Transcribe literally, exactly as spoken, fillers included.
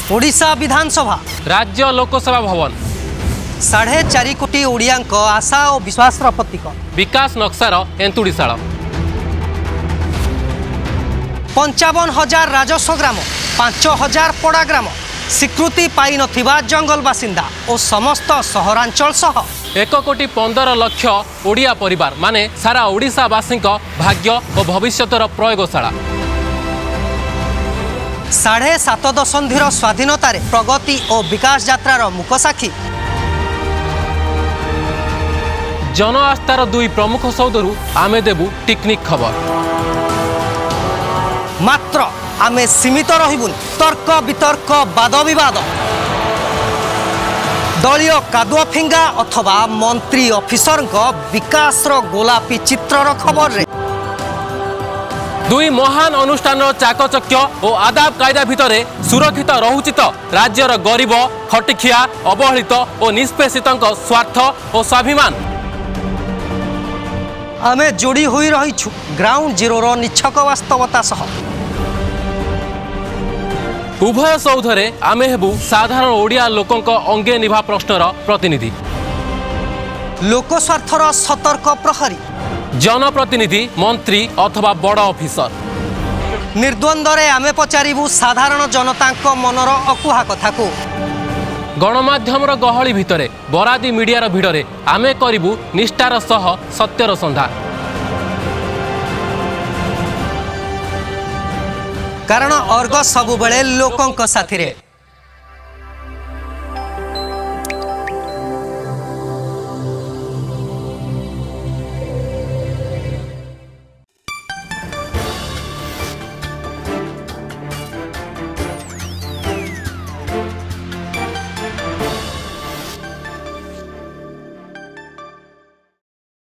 ओडिशा विधानसभा राज्य लोकसभा भवन साढ़े चार कोटी ओडिया आशा और विश्वास प्रतीक विकास नक्सार एंतुड़ीशाल पंचावन हजार राजस्व ग्राम पांच हजार पड़ा ग्राम स्वीकृति पाई नथिबा जंगल बासिंदा और समस्त सहरांचल सह एक कोटी पंदर लक्ष ओडिया परिवार माने सारा ओडिशावासी भाग्य और भविष्यतर प्रयोगशाला साढ़े सात दशंधिर स्वाधीनतार प्रगति और विकास यात्रार मुकसाक्षी जन आस्थार दुई प्रमुख सौदरू आमे देबु टिकनिक खबर मात्र आमे सीमित रहिबुन तर्क वितर्क वाद विवाद दलीय कादुआ फिंगा अथवा मंत्री ऑफिसर विकास गोलापी चित्रर खबर रे दुई महान अनुष्ठान चाकचक्य और आदाब कायदा भितरे सुरक्षित रहुछि तो राज्यर गरीब खटिखिया अवहेलित और निष्पेषित स्वार्थ और स्वाभिमान आमे जोड़ी हुई रहिछु ग्राउंड जीरो निछक वास्तवता सह उभय सौधरे आमे हेबु साधारण ओडिया लोकंक अंगे निभा प्रश्नर प्रतिनिधि लोकस्वार्थर सतर्क प्रहरी जनप्रतिनिधि मंत्री अथवा बड़ ऑफिसर निर्द्वंद्वरे आमे पचारिबु साधारण जनतांक मनर अकुहा कथा को गणमाध्यमर गहली भितरे बरादी मीडियार भिड़रे आमे करिबु निष्ठार सह सत्यर संधान कारण अर्ग सबुबेले लोकंक साथिरे।